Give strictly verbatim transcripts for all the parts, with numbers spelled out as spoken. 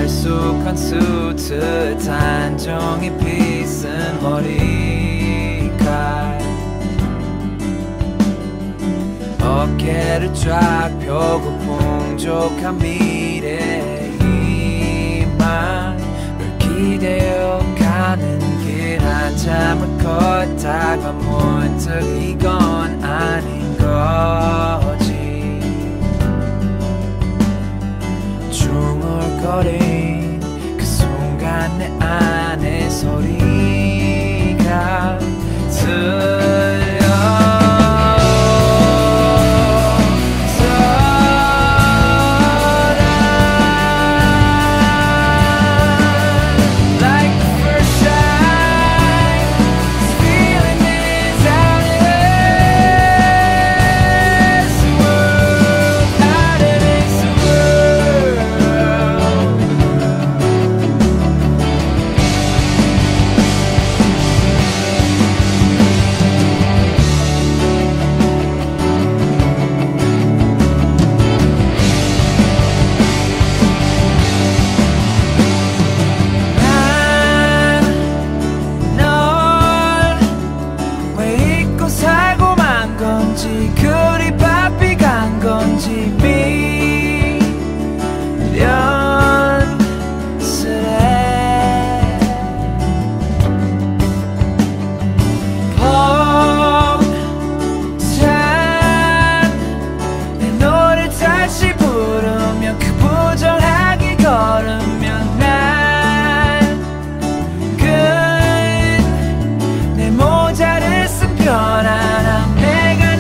익숙한 수트 단정히 빗은 머리칼 어깨를 쫙 펴고 풍족한 미래의 희망을 기대어 가는 길 한참을 걷다가 문득 이건 아닌 거지 중얼거린 그 순간 내 안에 소리가 들려 그리 바삐 간 건지 미련스레 벅찬 내 노래 다시 부르면 그 부정하게 걸으면 난 끝 내 모자를 쓴 편안함 내가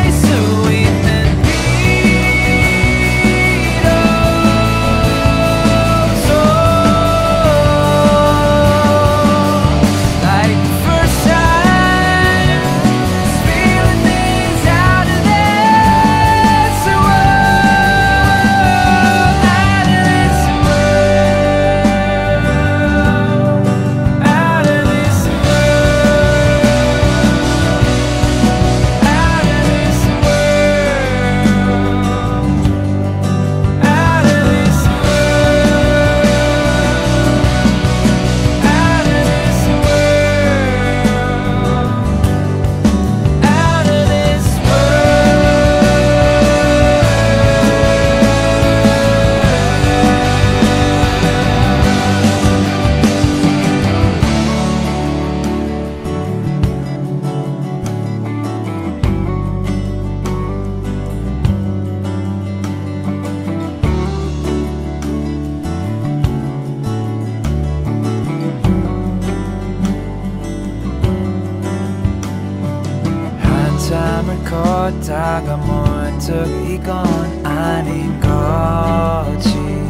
한참을 걷다가 문득 이건 아닌 거지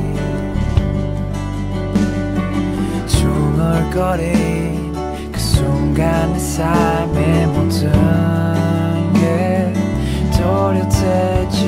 중얼거린 그 순간 내 삶의 모든 게 또렷해져